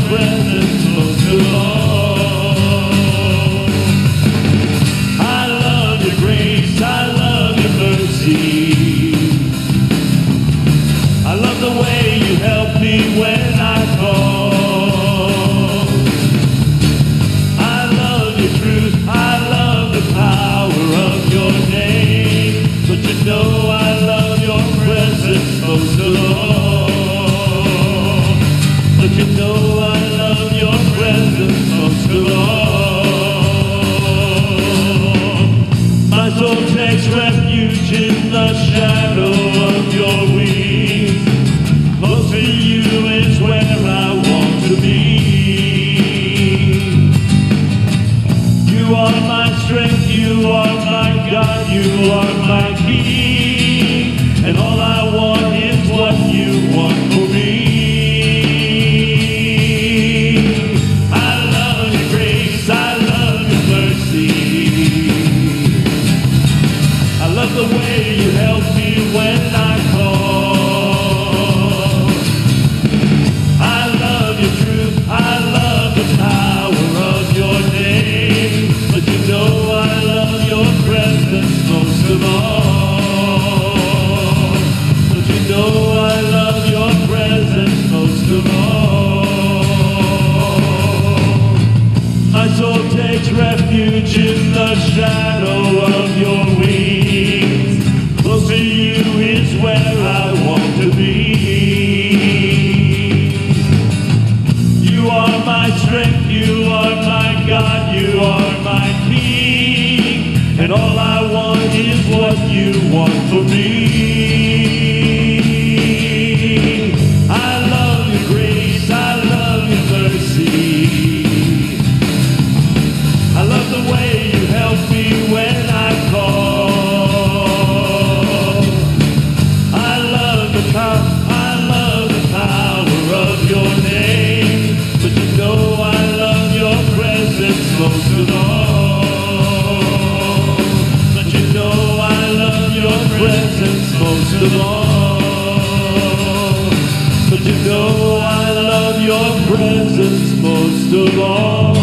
presence most of all. I love your grace, I love your mercy. I love the way you help me when I fall. I love your truth, I love the power of your name. But you know I love your presence most of all. But you know I love your presence most of all. My soul takes refuge in the shadow of your wings. Close to you is where I want to be. You are my strength, you are my God, you are my King, and all I want is what you want for me. I love your grace, I love your mercy. I love the way you help me when I call. I love your truth, I love the power of your name. But you know I love your presence most of all. But you know I love your presence most of all. My soul takes refuge in the shadow of your wings. Close to you is where I want to be. You are my strength, you are my God, you are my King, and all I want is what you want for me. I love your grace, I love your mercy. I love the way you help me when I call. I love the power of your name. But you know I love your presence most of all. But you know I love your presence most of all. But you know I love your presence most of all.